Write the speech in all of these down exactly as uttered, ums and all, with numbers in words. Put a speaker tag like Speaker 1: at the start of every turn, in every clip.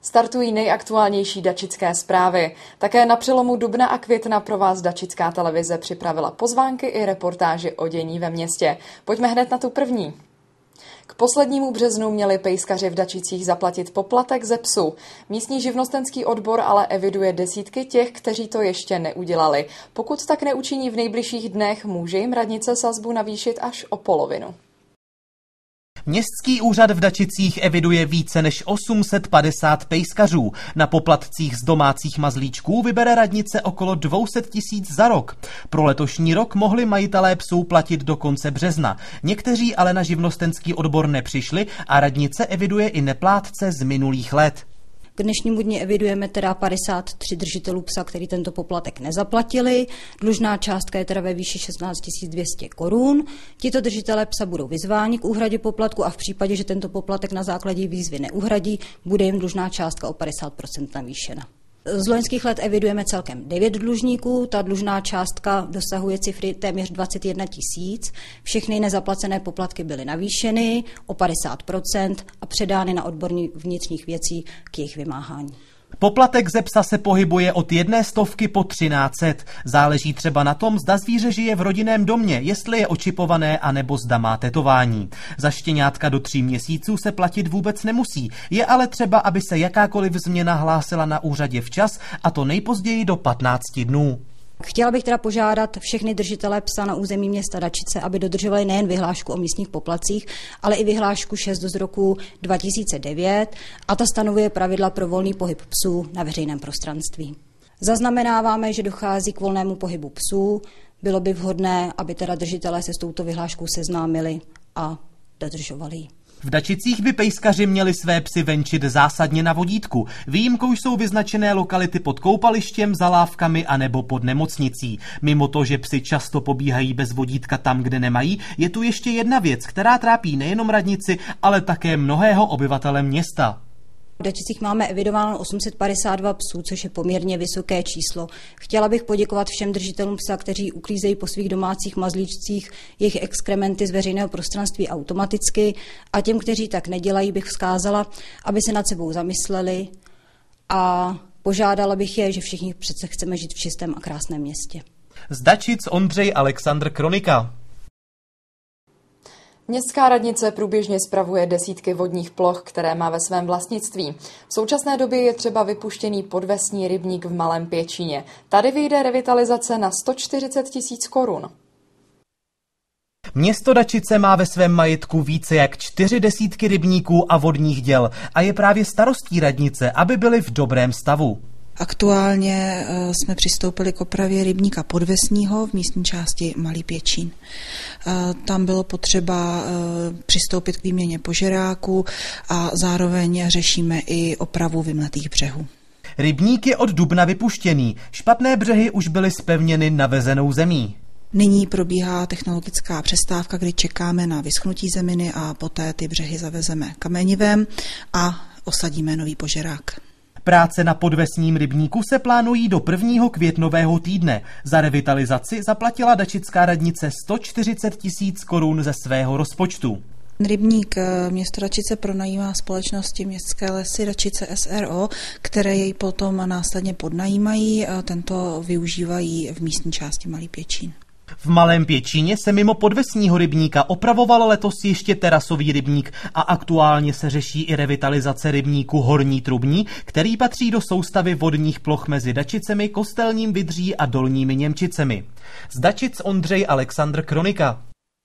Speaker 1: Startují nejaktuálnější dačické zprávy. Také na přelomu dubna a května pro vás Dačická televize připravila pozvánky i reportáži o dění ve městě. Pojďme hned na tu první. K poslednímu březnu měli pejskaři v Dačicích zaplatit poplatek ze psů. Místní živnostenský odbor ale eviduje desítky těch, kteří to ještě neudělali. Pokud tak neučiní v nejbližších dnech, může jim radnice sazbu navýšit až o polovinu.
Speaker 2: Městský úřad v Dačicích eviduje více než osm set padesát pejskařů. Na poplatcích z domácích mazlíčků vybere radnice okolo dvě stě tisíc za rok. Pro letošní rok mohli majitelé psů platit do konce března. Někteří ale na živnostenský odbor nepřišli a radnice eviduje i neplátce z minulých let.
Speaker 3: K dnešnímu dni evidujeme teda padesát tři držitelů psa, který tento poplatek nezaplatili. Dlužná částka je teda ve výši šestnáct tisíc dvě stě korun. Tito držitelé psa budou vyzváni k úhradě poplatku a v případě, že tento poplatek na základě výzvy neuhradí, bude jim dlužná částka o padesát procent navýšena. Z loňských let evidujeme celkem devět dlužníků, ta dlužná částka dosahuje cifry téměř dvacet jedna tisíc. Všechny nezaplacené poplatky byly navýšeny o padesát procent a předány na odbor vnitřních věcí k jejich vymáhání.
Speaker 2: Poplatek ze psa se pohybuje od jedné stovky po třináct set. Záleží třeba na tom, zda zvíře žije v rodinném domě, jestli je očipované anebo zda má tetování. Za štěňátka do tří měsíců se platit vůbec nemusí. Je ale třeba, aby se jakákoliv změna hlásila na úřadě včas, a to nejpozději do patnácti dnů.
Speaker 3: Chtěla bych teda požádat všechny držitele psa na území města Dačice, aby dodržovali nejen vyhlášku o místních poplatcích, ale i vyhlášku šest z roku dva tisíce devět a ta stanovuje pravidla pro volný pohyb psů na veřejném prostranství. Zaznamenáváme, že dochází k volnému pohybu psů. Bylo by vhodné, aby teda držitelé se s touto vyhláškou seznámili a dodržovali ji.
Speaker 2: V Dačicích by pejskaři měli své psy venčit zásadně na vodítku. Výjimkou jsou vyznačené lokality pod koupalištěm, za lávkami anebo pod nemocnicí. Mimo to, že psy často pobíhají bez vodítka tam, kde nemají, je tu ještě jedna věc, která trápí nejenom radnici, ale také mnohého obyvatele města.
Speaker 3: V Dačicích máme evidováno osm set padesát dva psů, což je poměrně vysoké číslo. Chtěla bych poděkovat všem držitelům psa, kteří uklízejí po svých domácích mazlíčcích jejich exkrementy z veřejného prostranství automaticky, a těm, kteří tak nedělají, bych vzkázala, aby se nad sebou zamysleli a požádala bych je, že všichni přece chceme žít v čistém a krásném městě.
Speaker 2: Z Dačic Ondřej Alexandr Kronika.
Speaker 1: Městská radnice průběžně spravuje desítky vodních ploch, které má ve svém vlastnictví. V současné době je třeba vypuštěný podvesní rybník v Malém Pěčíně. Tady vyjde revitalizace na sto čtyřicet tisíc korun.
Speaker 2: Město Dačice má ve svém majetku více jak čtyři desítky rybníků a vodních děl a je právě starostí radnice, aby byly v dobrém stavu.
Speaker 4: Aktuálně jsme přistoupili k opravě rybníka podvesního v místní části Malý Pěčín. Tam bylo potřeba přistoupit k výměně požeráku a zároveň řešíme i opravu vymletých břehů.
Speaker 2: Rybník je od dubna vypuštěný, špatné břehy už byly zpevněny navezenou zemí.
Speaker 4: Nyní probíhá technologická přestávka, kdy čekáme na vyschnutí zeminy a poté ty břehy zavezeme kamenivem a osadíme nový požerák.
Speaker 2: Práce na podvesním rybníku se plánují do prvního květnového týdne. Za revitalizaci zaplatila dačická radnice sto čtyřicet tisíc korun ze svého rozpočtu.
Speaker 4: Rybník město Dačice pronajímá společnosti Městské lesy Dačice S R O, které jej potom následně podnajímají a tento využívají v místní části Malý Pěčín.
Speaker 2: V Malém Pěčíně se mimo podvesního rybníka opravoval letos ještě terasový rybník a aktuálně se řeší i revitalizace rybníku Horní Trubní, který patří do soustavy vodních ploch mezi Dačicemi, Kostelním Vydří a Dolními Němčicemi. Z Dačic Ondřej Alexandr Kronika.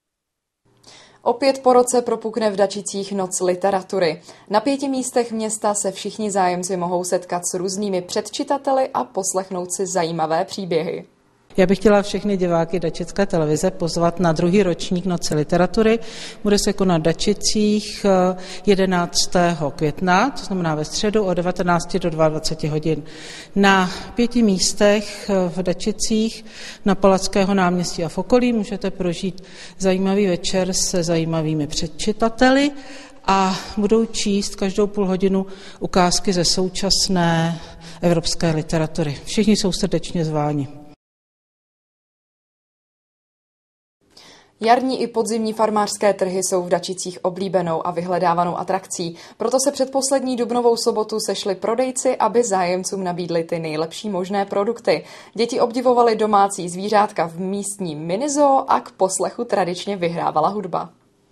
Speaker 1: Opět po roce propukne v Dačicích Noc literatury. Na pěti místech města se všichni zájemci mohou setkat s různými předčitateli a poslechnout si zajímavé příběhy.
Speaker 5: Já bych chtěla všechny diváky Dačické televize pozvat na druhý ročník Noci literatury. Bude se konat v Dačicích jedenáctého května, to znamená ve středu od devatenácti do dvaceti dvou hodin. Na pěti místech v Dačicích na Palackého náměstí a v okolí můžete prožít zajímavý večer se zajímavými předčitateli a budou číst každou půl hodinu ukázky ze současné evropské literatury. Všichni jsou srdečně zváni.
Speaker 1: Jarní i podzimní farmářské trhy jsou v Dačicích oblíbenou a vyhledávanou atrakcí, proto se před poslední dubnovou sobotu sešli prodejci, aby zájemcům nabídli ty nejlepší možné produkty. Děti obdivovaly domácí zvířátka v místním minizoo a k poslechu tradičně vyhrávala hudba.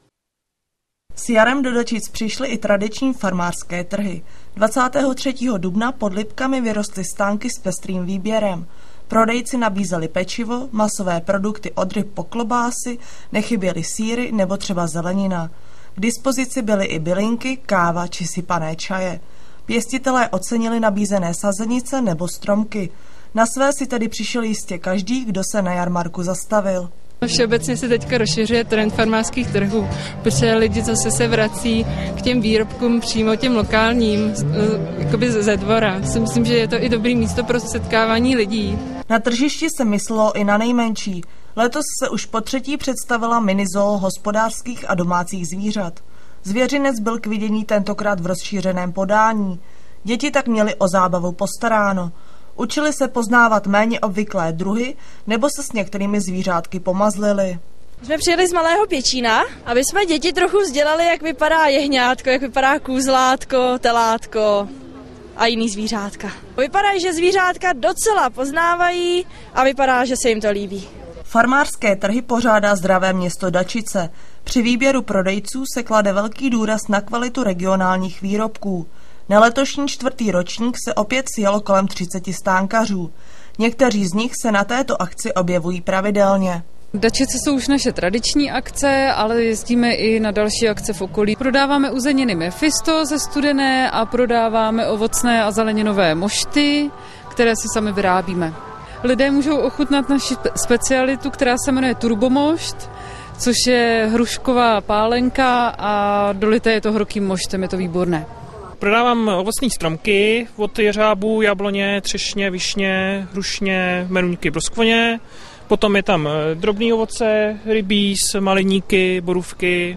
Speaker 6: S jarem do Dačic přišly i tradiční farmářské trhy. dvacátého třetího dubna pod Lipkami vyrostly stánky s pestrým výběrem. Prodejci nabízeli pečivo, masové produkty od ryb po klobásy, nechyběly sýry nebo třeba zelenina. K dispozici byly i bylinky, káva či sypané čaje. Pěstitelé ocenili nabízené sazenice nebo stromky. Na své si tedy přišel jistě každý, kdo se na jarmarku zastavil.
Speaker 7: Všeobecně se teďka rozšiřuje trend farmářských trhů, protože lidi zase se vrací k těm výrobkům přímo těm lokálním, jakoby ze dvora. Si myslím, že je to i dobrý místo pro setkávání lidí.
Speaker 6: Na tržišti se myslelo i na nejmenší. Letos se už po třetí představila minizoo hospodářských a domácích zvířat. Zvěřinec byl k vidění tentokrát v rozšířeném podání. Děti tak měly o zábavu postaráno. Učili se poznávat méně obvyklé druhy nebo se s některými zvířátky pomazlili.
Speaker 8: Jsme přijeli z Malého Pěčína, aby jsme děti trochu vzdělali, jak vypadá jehňátko, jak vypadá kůzlátko, telátko a jiný zvířátka. Vypadají, že zvířátka docela poznávají a vypadá, že se jim to líbí.
Speaker 6: Farmářské trhy pořádá Zdravé město Dačice. Při výběru prodejců se klade velký důraz na kvalitu regionálních výrobků. Na letošní čtvrtý ročník se opět sjelo kolem třiceti stánkařů. Někteří z nich se na této akci objevují pravidelně.
Speaker 9: Dačice jsou už naše tradiční akce, ale jezdíme i na další akce v okolí. Prodáváme uzeniny Mephisto ze Studené a prodáváme ovocné a zeleninové mošty, které si sami vyrábíme. Lidé můžou ochutnat naši specialitu, která se jmenuje turbomošt, což je hrušková pálenka a dolité je to horkým moštem, je to výborné.
Speaker 10: Prodávám ovocné stromky od jeřábů, jabloně, třešně, višně, hrušně, meruňky, broskvoně. Potom je tam drobný ovoce, rybíz, maliníky, borůvky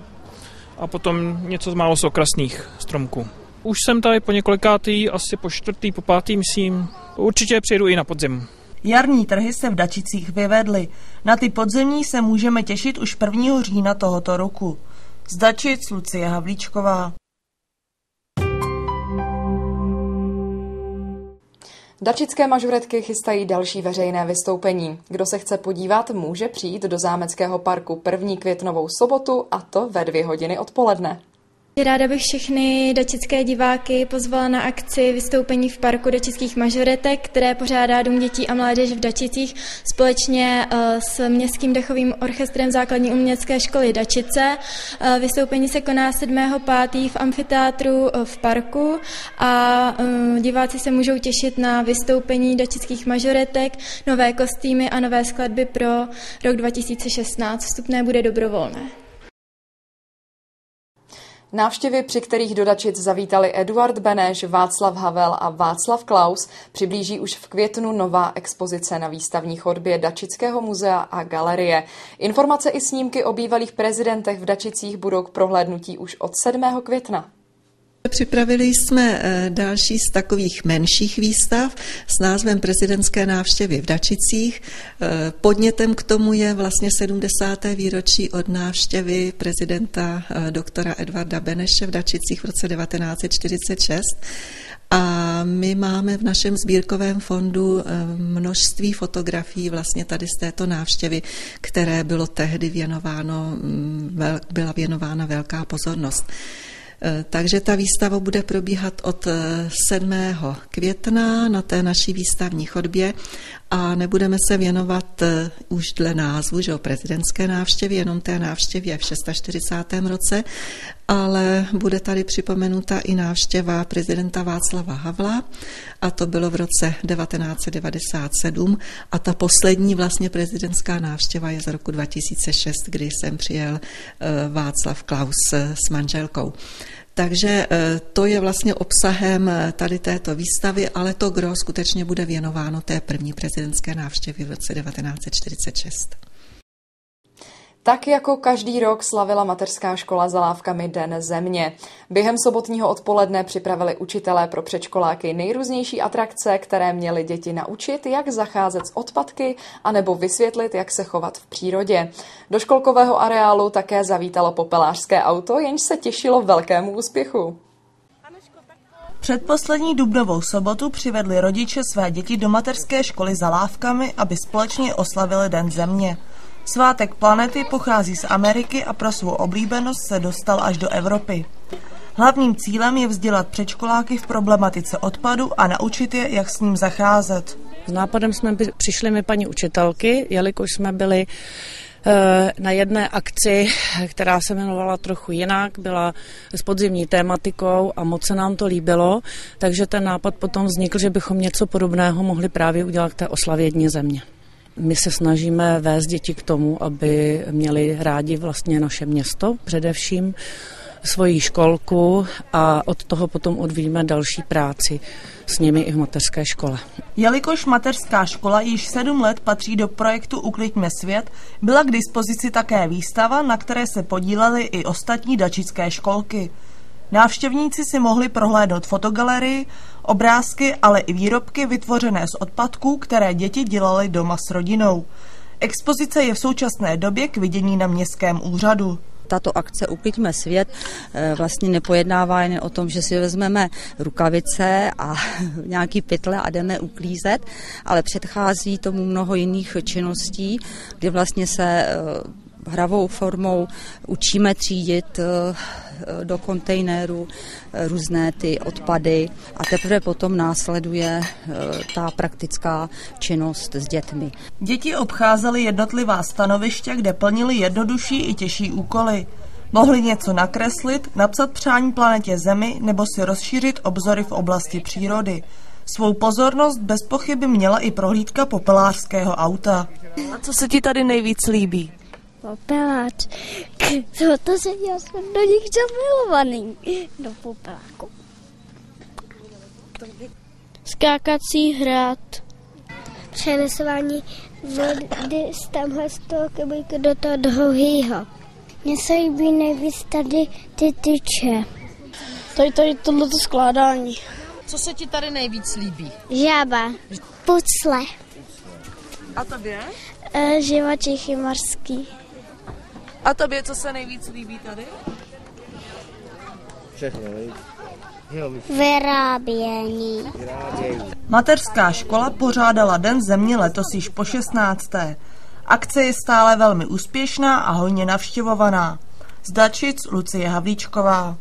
Speaker 10: a potom něco z málo z okrasných stromků. Už jsem tady po několikátý, asi po čtvrtý, po pátý, myslím. Určitě přijedu i na podzim.
Speaker 6: Jarní trhy se v Dačicích vyvedly. Na ty podzemní se můžeme těšit už prvního října tohoto roku. Z Dačic Lucie Havlíčková.
Speaker 1: Dačické mažoretky chystají další veřejné vystoupení. Kdo se chce podívat, může přijít do Zámeckého parku první květnovou sobotu, a to ve dvě hodiny odpoledne.
Speaker 11: Ráda bych všechny dačické diváky pozvala na akci vystoupení v parku dačických mažoretek, které pořádá Dům dětí a mládeže v Dačicích společně s Městským dechovým orchestrem základní umělecké školy Dačice. Vystoupení se koná sedmého pátého v amfiteátru v parku a diváci se můžou těšit na vystoupení dačických mažoretek, nové kostýmy a nové skladby pro rok dva tisíce šestnáct. Vstupné bude dobrovolné.
Speaker 1: Návštěvy, při kterých do Dačic zavítali Eduard Beneš, Václav Havel a Václav Klaus, přiblíží už v květnu nová expozice na výstavní chodbě Dačického muzea a galerie. Informace i snímky o bývalých prezidentech v Dačicích budou k prohlédnutí už od sedmého května.
Speaker 12: Připravili jsme další z takových menších výstav s názvem Prezidentské návštěvy v Dačicích. Podnětem k tomu je vlastně sedmdesáté výročí od návštěvy prezidenta doktora Edvarda Beneše v Dačicích v roce devatenáct set čtyřicet šest. A my máme v našem sbírkovém fondu množství fotografií vlastně tady z této návštěvy, které bylo tehdy věnováno, byla věnována velká pozornost. Takže ta výstava bude probíhat od sedmého května na té naší výstavní chodbě a nebudeme se věnovat už dle názvu, že o prezidentské návštěvě, jenom té návštěvě v čtyřicátém šestém roce, ale bude tady připomenuta i návštěva prezidenta Václava Havla a to bylo v roce devatenáct set devadesát sedm a ta poslední vlastně prezidentská návštěva je z roku dva tisíce šest, kdy sem přijel Václav Klaus s manželkou. Takže to je vlastně obsahem tady této výstavy, ale to gros skutečně bude věnováno té první prezidentské návštěvě v roce devatenáct set čtyřicet šest.
Speaker 1: Tak jako každý rok slavila mateřská škola za lávkami Den země. Během sobotního odpoledne připravili učitelé pro předškoláky nejrůznější atrakce, které měly děti naučit, jak zacházet s odpadky, anebo vysvětlit, jak se chovat v přírodě. Do školkového areálu také zavítalo popelářské auto, jenž se těšilo velkému úspěchu.
Speaker 6: Předposlední dubnovou sobotu přivedli rodiče své děti do mateřské školy za lávkami, aby společně oslavili Den země. Svátek planety pochází z Ameriky a pro svou oblíbenost se dostal až do Evropy. Hlavním cílem je vzdělat předškoláky v problematice odpadu a naučit je, jak s ním zacházet.
Speaker 13: S nápadem jsme přišli my paní učitelky, jelikož jsme byli na jedné akci, která se jmenovala trochu jinak, byla s podzimní tématikou a moc se nám to líbilo, takže ten nápad potom vznikl, že bychom něco podobného mohli právě udělat k té oslavě Dně země. My se snažíme vést děti k tomu, aby měli rádi vlastně naše město, především svoji školku, a od toho potom odvíjíme další práci s nimi i v mateřské škole.
Speaker 6: Jelikož mateřská škola již sedm let patří do projektu Ukliďme svět, byla k dispozici také výstava, na které se podílely i ostatní dačické školky. Návštěvníci si mohli prohlédnout fotogalerii, obrázky, ale i výrobky vytvořené z odpadků, které děti dělaly doma s rodinou. Expozice je v současné době k vidění na městském úřadu.
Speaker 14: Tato akce Ukliďme svět vlastně nepojednává jen o tom, že si vezmeme rukavice a nějaký pytle a jdeme uklízet, ale předchází tomu mnoho jiných činností, kdy vlastně se hravou formou učíme třídit do kontejneru různé ty odpady a teprve potom následuje ta praktická činnost s dětmi.
Speaker 6: Děti obcházely jednotlivá stanoviště, kde plnili jednodušší i těžší úkoly. Mohli něco nakreslit, napsat přání planetě Zemi nebo si rozšířit obzory v oblasti přírody. Svou pozornost bez pochyby měla i prohlídka popelářského auta. A co se ti tady nejvíc líbí?
Speaker 15: Popeláč, protože já jsem do nich zamilovaný, do popeláku. Skákací hrad. Přenesování vody z tamhle z toho kebojku do toho druhého. Mně se líbí nejvíc tady ty tyče. Tady, tady tohleto skládání.
Speaker 16: Co se ti tady nejvíc líbí?
Speaker 15: Žába, pucle.
Speaker 6: A tobě?
Speaker 15: E, živočichy mořský.
Speaker 6: A tobě, co se nejvíc líbí tady?
Speaker 16: Všechno,
Speaker 15: Vyrábění.
Speaker 6: Mateřská škola pořádala Den země letos již po šestnácté. Akce je stále velmi úspěšná a hojně navštěvovaná. Z Dačic Lucie Havlíčková.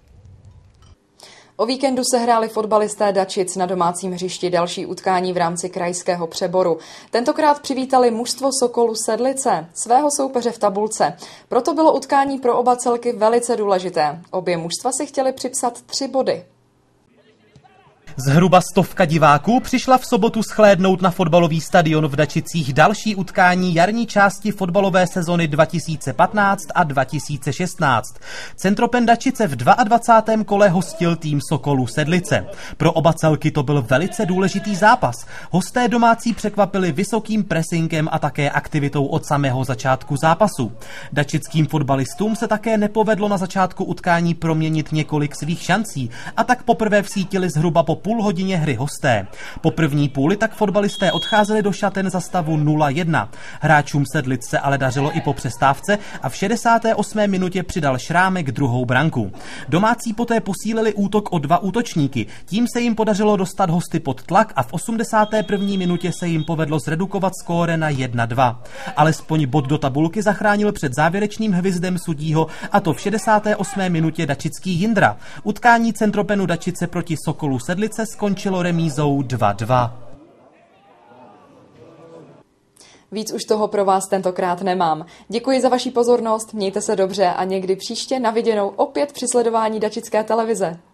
Speaker 1: O víkendu se hráli fotbalisté Dačic na domácím hřišti další utkání v rámci krajského přeboru. Tentokrát přivítali mužstvo Sokolu Sedlice, svého soupeře v tabulce. Proto bylo utkání pro oba celky velice důležité. Obě mužstva si chtěli připsat tři body.
Speaker 2: Zhruba stovka diváků přišla v sobotu shlédnout na fotbalový stadion v Dačicích další utkání jarní části fotbalové sezony dva tisíce patnáct a dva tisíce šestnáct. Centropen Dačice v dvacátém druhém kole hostil tým Sokolů Sedlice. Pro oba celky to byl velice důležitý zápas. Hosté domácí překvapili vysokým pressingem a také aktivitou od samého začátku zápasu. Dačickým fotbalistům se také nepovedlo na začátku utkání proměnit několik svých šancí a tak poprvé vsítili zhruba po půl hodině hry hosté. Po první půli tak fotbalisté odcházeli do šaten za stavu nula jedna. Hráčům Sedlic se ale dařilo i po přestávce a v šedesáté osmé minutě přidal Šrámek druhou branku. Domácí poté posílili útok o dva útočníky. Tím se jim podařilo dostat hosty pod tlak a v osmdesáté první minutě se jim povedlo zredukovat skóre na jedna dva. Alespoň bod do tabulky zachránil před závěrečným hvizdem sudího, a to v šedesáté osmé minutě dačický Jindra. Utkání Centropenu Dačice proti Sokolu Sedlice se skončilo remízou dva dva.
Speaker 1: Víc už toho pro vás tentokrát nemám. Děkuji za vaši pozornost, mějte se dobře a někdy příště na viděnou opět při sledování Dačické televize.